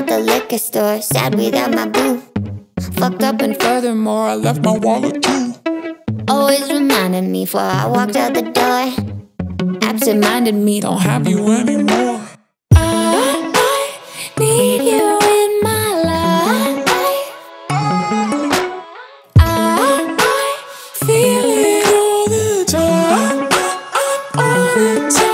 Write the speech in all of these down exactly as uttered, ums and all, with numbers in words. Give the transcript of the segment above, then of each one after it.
at the liquor store, sad without my boo. Fucked up and furthermore, I left my wallet too. Always reminded me before I walked out the door. Absent-minded me, don't have you anymore. I, I need you in my life. I, I feel it all the time, all the time.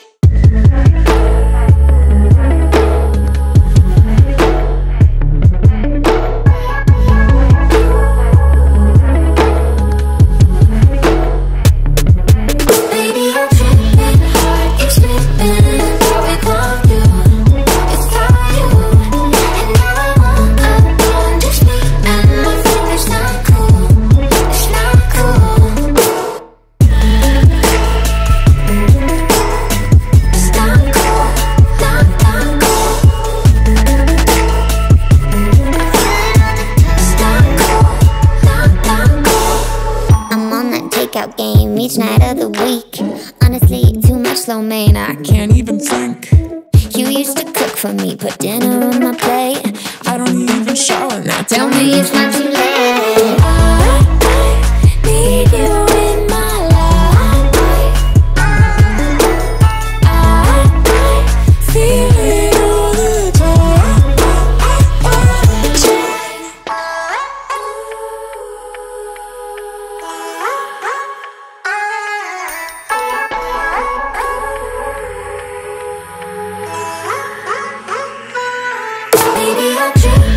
Out game each night of the week. Honestly, too much slow main, I can't even think. You used to cook for me, put dinner on my plate. I don't even shower now, tell me it's not too late. I, I need you in my life. I, I feel it all the time, all the time. Baby, I'm trippin'.